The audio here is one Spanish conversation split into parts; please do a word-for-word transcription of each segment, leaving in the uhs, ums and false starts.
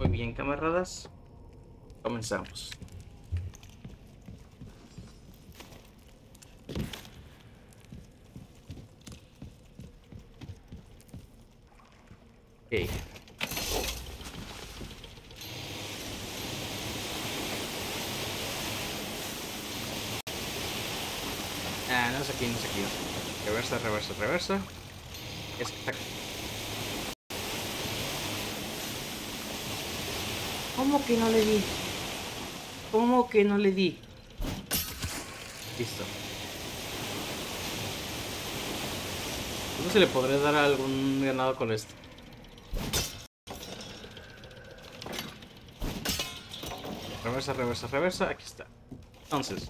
Muy bien, camaradas. Comenzamos. Ok. Ah, no es aquí, no es aquí. Reversa, reversa, reversa. Es que está... ¿Cómo que no le di? ¿Cómo que no le di? Listo. No sé si le podré dar algún ganado con esto. Reversa, reversa, reversa. Aquí está. Entonces.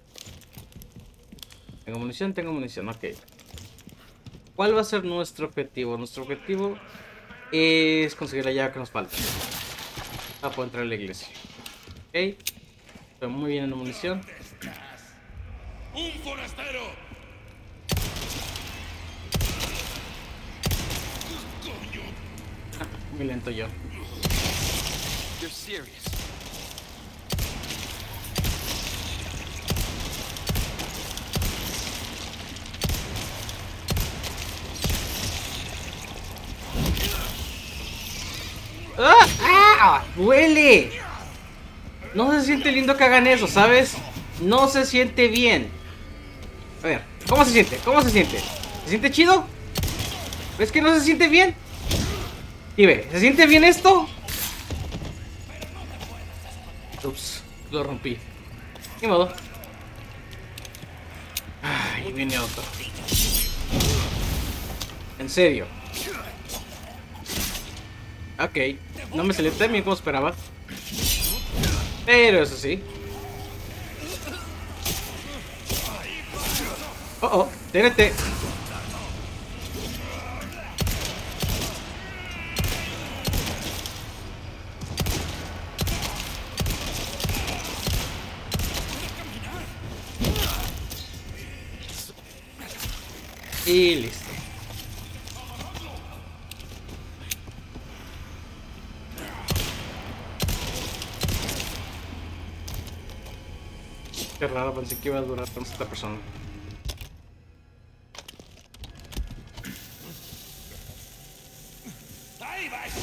Tengo munición, tengo munición. Ok. ¿Cuál va a ser nuestro objetivo? Nuestro objetivo es conseguir la llave que nos falta para poder entrar a la iglesia. Ok. Estoy muy bien en la munición. ¡Un forastero! Ah, muy lento yo. You're serious. ¡Ah! ¡Ah! ¡Duele! No se siente lindo que hagan eso, ¿sabes? No se siente bien. A ver, ¿cómo se siente? ¿Cómo se siente? ¿Se siente chido? ¿Ves que no se siente bien? Y ve, ¿se siente bien esto? Ups, lo rompí. Ni modo. Ay, viene otro. En serio. Ok, no me salió tan bien como esperaba. Pero eso sí. Oh, oh, T N T. Y listo. Qué raro, pensé que iba a durar con esta persona. ¡Ahí vas!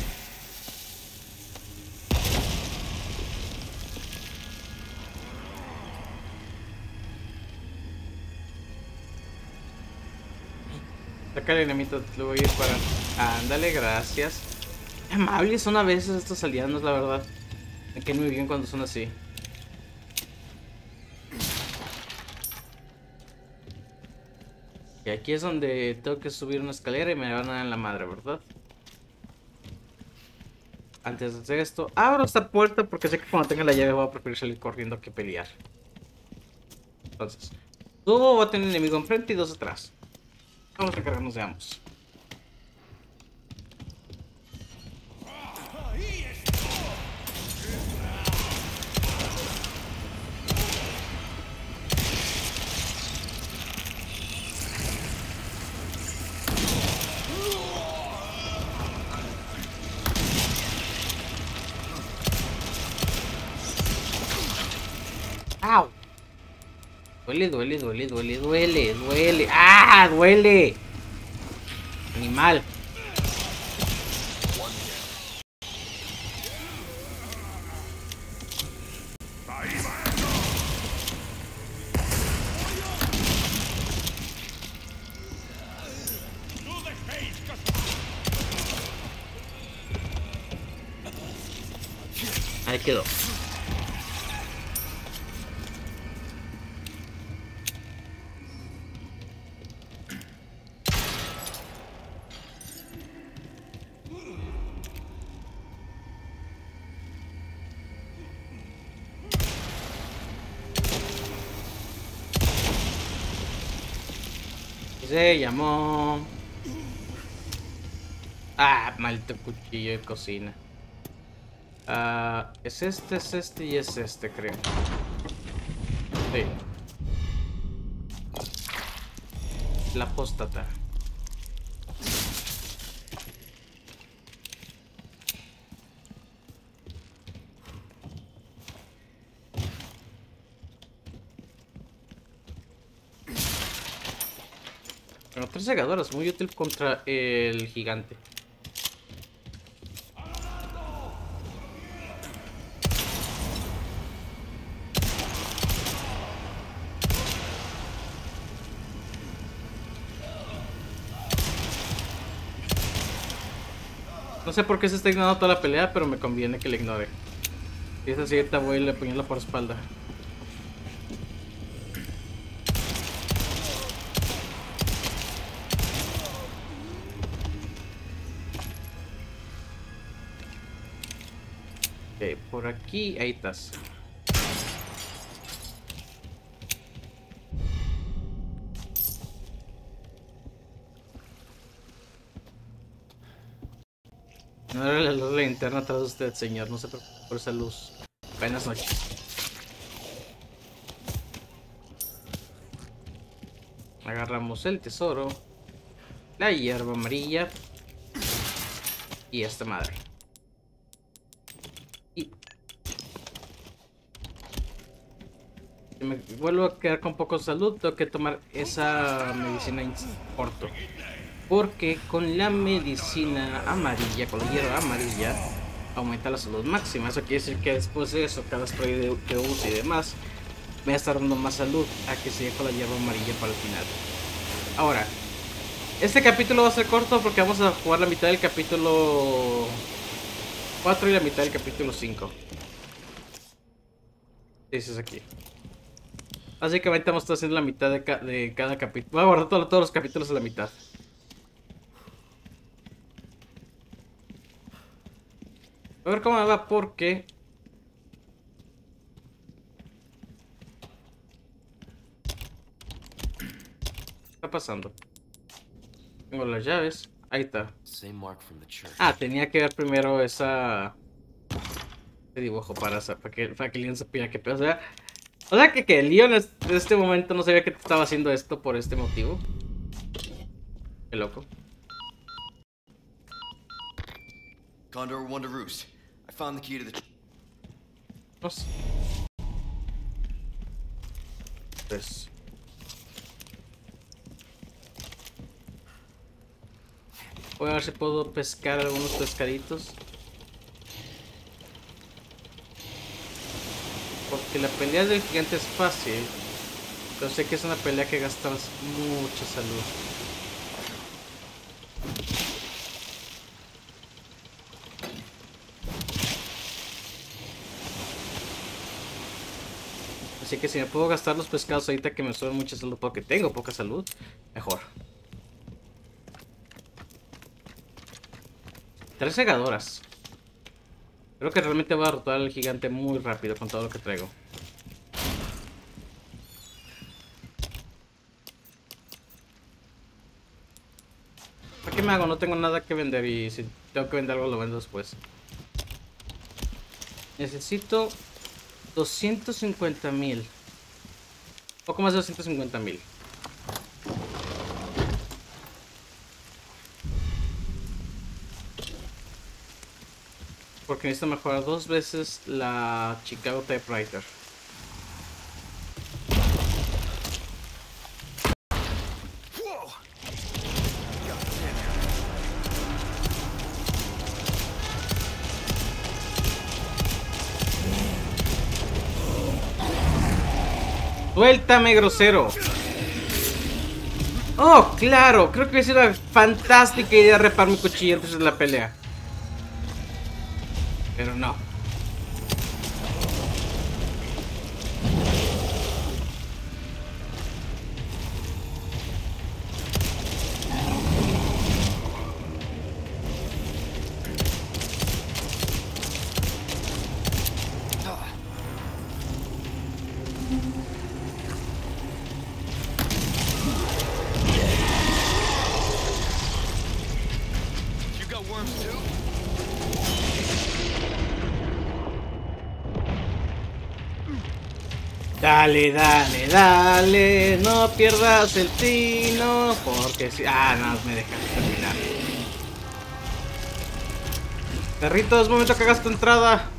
Saca el enemigo, lo voy a ir para. Ándale, gracias. Qué amables son a veces estos aliados, la verdad. Me quedan muy bien cuando son así. Y aquí es donde tengo que subir una escalera y me van a dar en la madre, ¿verdad? Antes de hacer esto, abro esta puerta porque sé que cuando tenga la llave voy a preferir salir corriendo que pelear. Entonces, subo, va a tener un enemigo enfrente y dos atrás. Vamos a cargarnos de ambos. ¡Au! Duele, duele, duele, duele, duele, duele. ¡Ah! ¡Duele! Animal. Ahí quedó. Se llamó... Ah, maldito cuchillo de cocina. Ah, es este, es este y es este, creo. Sí. La apóstata. Bueno, tres segadoras, muy útil contra el gigante. No sé por qué se está ignorando toda la pelea, pero me conviene que le ignore. Si es así, ahorita voy y le apuñalo por espalda. Ok, por aquí, ahí estás. No era la luz de la linterna atrás de usted, señor. No se preocupe por esa luz. Buenas noches. Agarramos el tesoro, la hierba amarilla y esta madre. Y si me vuelvo a quedar con poco salud, tengo que tomar esa medicina en corto. Porque con la medicina amarilla, con la hierba amarilla, aumenta la salud máxima. Eso quiere decir que después de eso, cada spray que use y demás, me va a estar dando más salud a que siga con la hierba amarilla para el final. Ahora, este capítulo va a ser corto porque vamos a jugar la mitad del capítulo cuatro y la mitad del capítulo cinco. Ese es aquí. Básicamente vamos a estar haciendo la mitad de, ca de cada capítulo. Voy a guardar todo, todos los capítulos a la mitad. A ver cómo me va porque... ¿qué está pasando? Tengo las llaves. Ahí está. Ah, tenía que ver primero esa... ese dibujo para, para que, para que Leon supiera que... O sea, o sea que, que Leon en este momento no sabía que estaba haciendo esto por este motivo. Qué loco. Condor one to roost. I found the key to the... No sé. Pues... voy a ver si puedo pescar algunos pescaditos. Porque la pelea del gigante es fácil, pero sé que es una pelea que gasta mucha salud. Así que si me puedo gastar los pescados ahorita que me suben mucha salud porque tengo poca salud, mejor. Tres segadoras. Creo que realmente voy a derrotar al gigante muy rápido con todo lo que traigo. ¿Para qué me hago? No tengo nada que vender y si tengo que vender algo lo vendo después. Necesito doscientos cincuenta mil. Poco más de doscientos cincuenta mil. Porque necesito mejorar dos veces la Chicago Typewriter. ¡Suéltame, grosero! ¡Oh, claro! Creo que es una fantástica idea reparar mi cuchillo antes de la pelea. Pero no. Dale, dale, dale, no pierdas el tino, porque si... ah, no, me dejas terminar. Perrito, es momento que hagas tu entrada.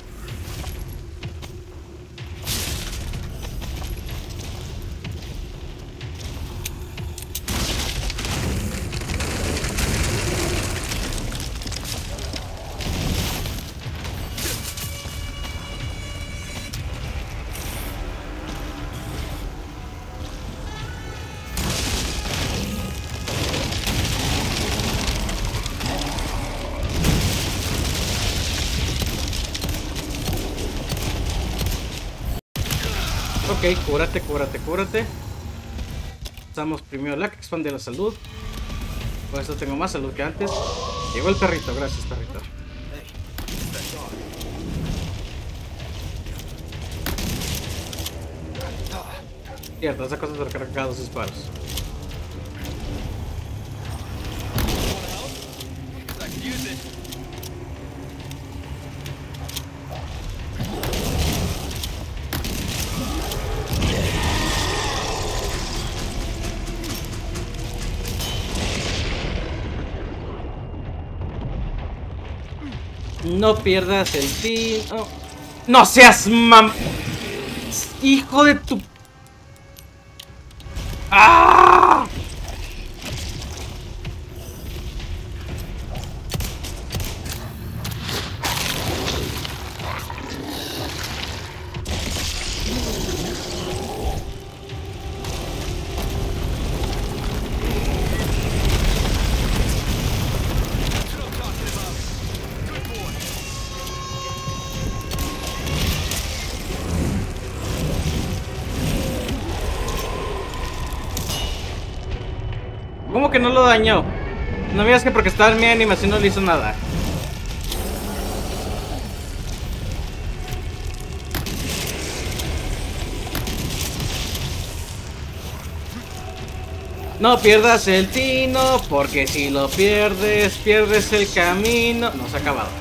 Ok, cúrate, cúrate, cúrate. Usamos primero la que expande la salud. Por eso tengo más salud que antes. Llegó el perrito, gracias perrito. Cierto, esa cosa te recarga dos disparos. No pierdas el team. Oh. No seas mam... Hijo de tu... ¡Ah! ¿Cómo que no lo dañó? No me digas que porque estaba en mi animación no le hizo nada. No pierdas el tino, porque si lo pierdes, pierdes el camino. No, se ha acabado.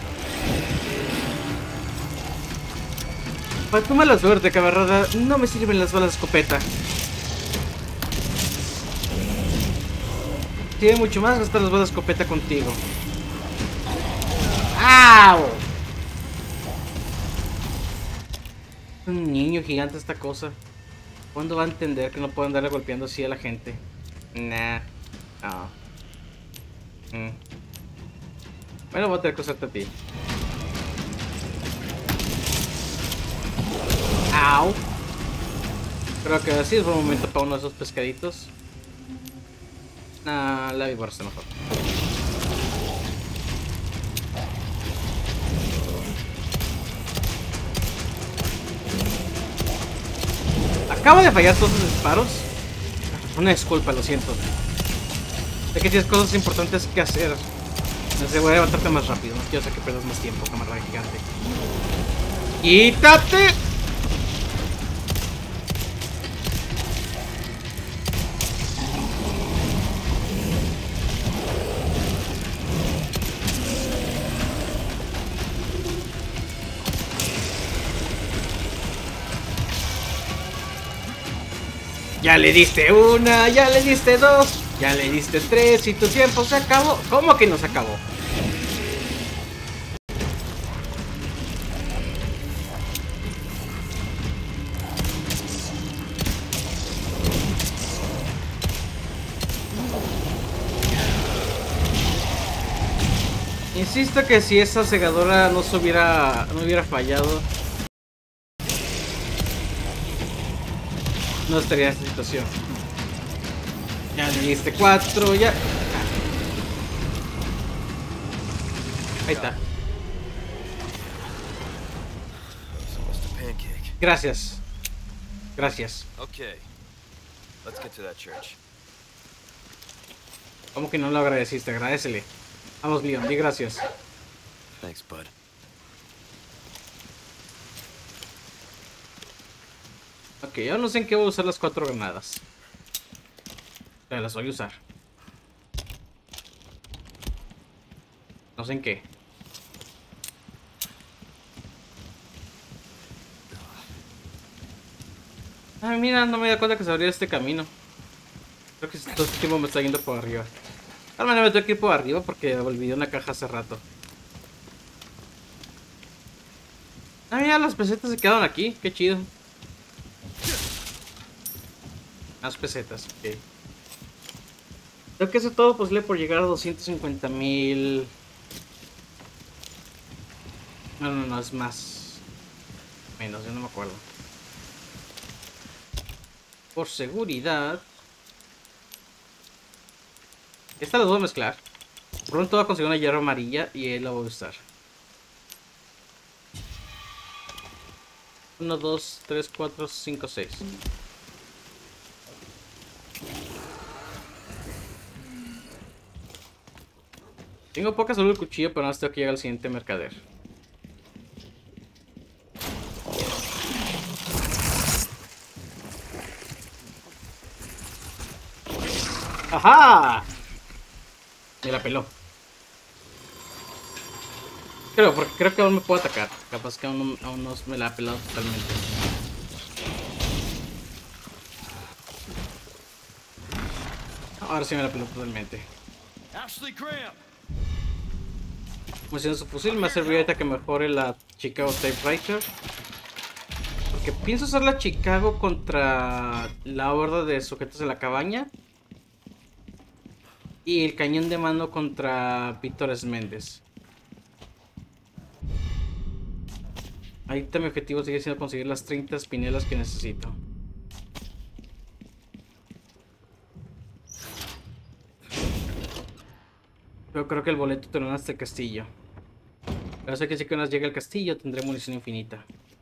Para tu mala suerte, camarada, no me sirven las balas de escopeta. Tiene mucho más gastar las balas de escopeta contigo. ¡Au! Un niño gigante esta cosa. ¿Cuándo va a entender que no puedo andarle golpeando así a la gente? Nah. No. Mm. Bueno, voy a tener que usarte a ti. ¡Au! Creo que así es buen momento para uno de esos pescaditos. Nah, la víbora está mejor. Acabo de fallar todos los disparos. Una disculpa, lo siento. Sé que tienes cosas importantes que hacer. Entonces voy a levantarte más rápido. No quiero hacer que pierdas más tiempo, camarada gigante. ¡Quítate! Ya le diste una, ya le diste dos, ya le diste tres y tu tiempo se acabó. ¿Cómo que no se acabó? Insisto que si esa segadora no se hubiera, no hubiera fallado, no estaría en esta situación. Ya le diste cuatro, ya. Ahí está. Gracias. Gracias. Okay. Let's get to that church. ¿Cómo que no lo agradeciste? Agradecele. Vamos, Leon, di gracias. Thanks, bud. Ok, yo no sé en qué voy a usar las cuatro granadas. Pero las voy a usar. No sé en qué. Ay, mira, no me da cuenta que se abrió este camino. Creo que todo este tiempo me está yendo por arriba. Al menos me tengo que ir por arriba porque olvidé una caja hace rato. Ah, mira, las pesetas se quedaron aquí. Qué chido. Más pesetas, ok. Creo que eso todo posible por llegar a doscientos cincuenta mil. No, no, no, es más. Menos, yo no me acuerdo. Por seguridad. Esta las voy a mezclar. Pronto voy a conseguir una hierba amarilla y él la voy a usar. uno, dos, tres, cuatro, cinco, seis. Tengo poca salud de cuchillo, pero no tengo que llegar al siguiente mercader. ¡Ajá! Me la peló. Creo, porque creo que aún me puedo atacar. Capaz que aún no, aún no me la ha pelado totalmente. Ahora sí me la peló totalmente. Ashley Graham. Como si su fusil me serviría ahorita que mejore la Chicago Typewriter. Porque pienso usar la Chicago contra la horda de sujetos de la cabaña. Y el cañón de mano contra Víctor Méndez. Ahorita mi objetivo sigue siendo conseguir las treinta espinelas que necesito. Pero creo que el boleto te lo dan hasta el castillo. Pero sé que si que una vez llegue al castillo tendré munición infinita.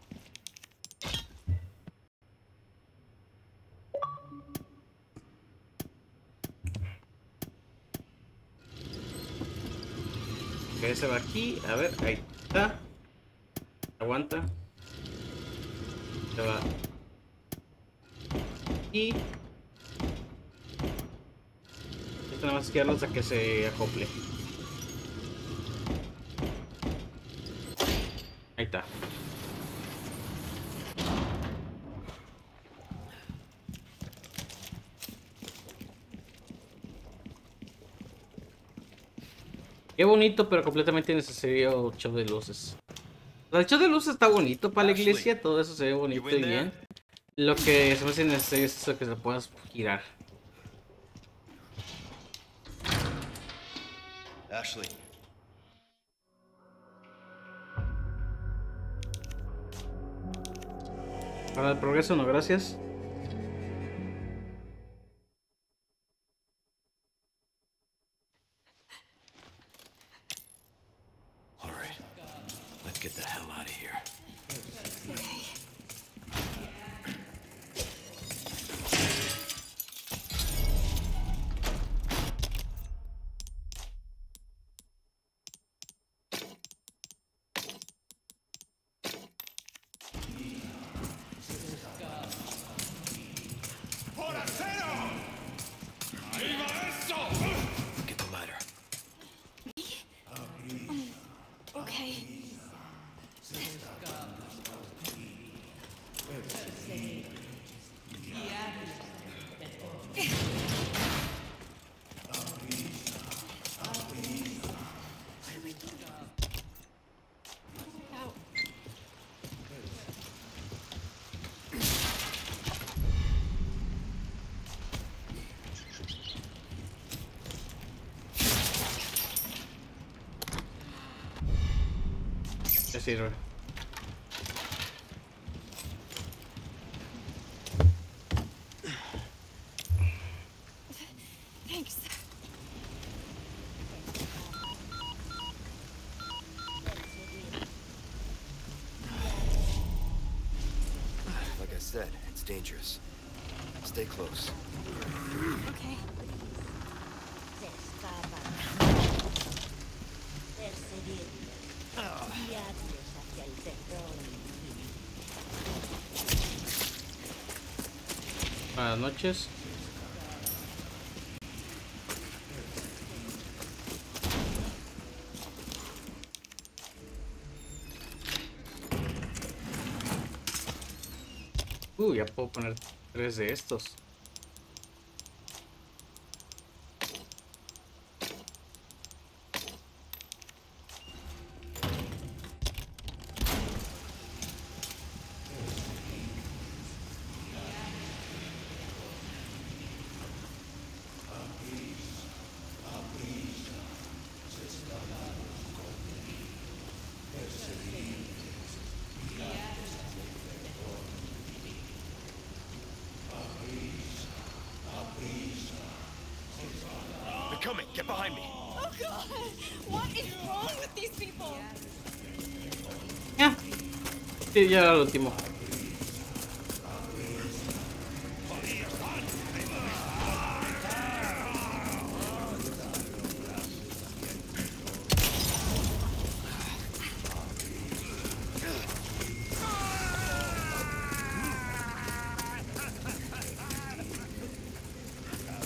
Ok, se va aquí. A ver, ahí está. Aguanta. Se va. Y esto nada más que darlos a que se acople. Ahí está. Qué bonito, pero completamente innecesario show de luces. El show de luces está bonito para la iglesia, todo eso se ve bonito y bien. Lo que se me hace necesario es eso, que se puedas girar. Ashley. Para el progreso, no, gracias. All right. Let's get the hell out of here. Get the ladder. Okay. Ya sirve. Thanks. Like I said, it's dangerous. Stay close. Okay. Buenas noches. Uh, ya puedo poner tres de estos. They're coming. Get behind me. Oh God! What is wrong with these people? Ya. Sí, ya era lo último.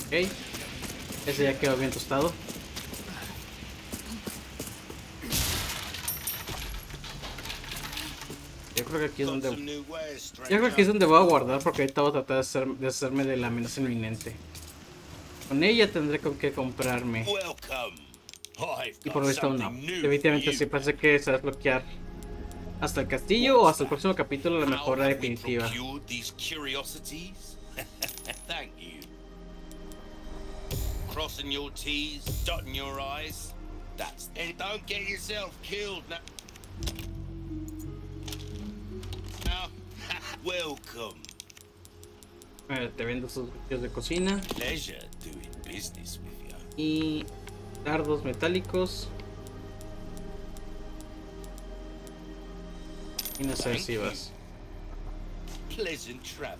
Ok. Ese ya quedó bien tostado. Yo creo que aquí es donde... Yo creo que aquí es donde voy a guardar porque ahorita voy a tratar de, hacer, de hacerme de la amenaza inminente. Con ella tendré con qué comprarme. Y por lo visto no. Definitivamente sí, parece que se va a desbloquear hasta el castillo o hasta el próximo capítulo la mejora definitiva. Thank you. Crossing your T's, dotting your I's. That's and don't get yourself killed now. Now, welcome. Eh, te vendo sus vídeos de cocina. Pleasure doing business with you. Y dardos metálicos. Y unas adhesivas. Pleasant travel.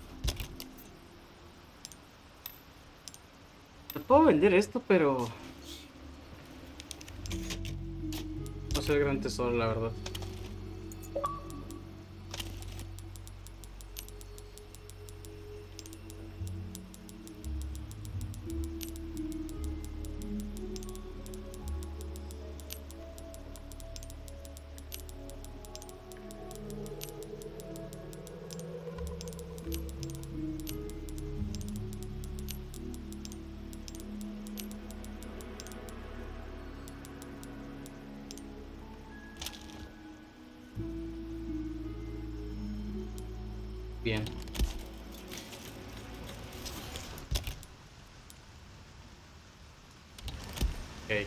Te puedo vender esto, pero no sé el gran tesoro, la verdad. Bien. Ok.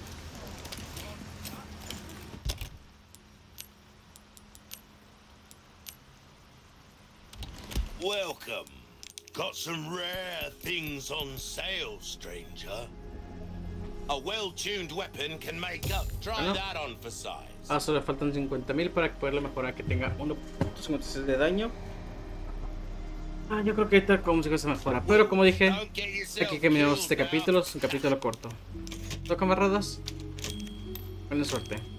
Welcome. Got some rare things on sale, stranger. A well-tuned weapon can make up. Try Bueno. that on for size. Ah, solo le faltan cincuenta mil para poderle mejorar que tenga uno punto cincuenta y seis de daño. Ah, yo creo que ahorita como si se mejora. Pero como dije, Don't get yourself aquí terminamos killed este now. capítulo. Es un capítulo corto. ¿No, camaradas? Buena suerte.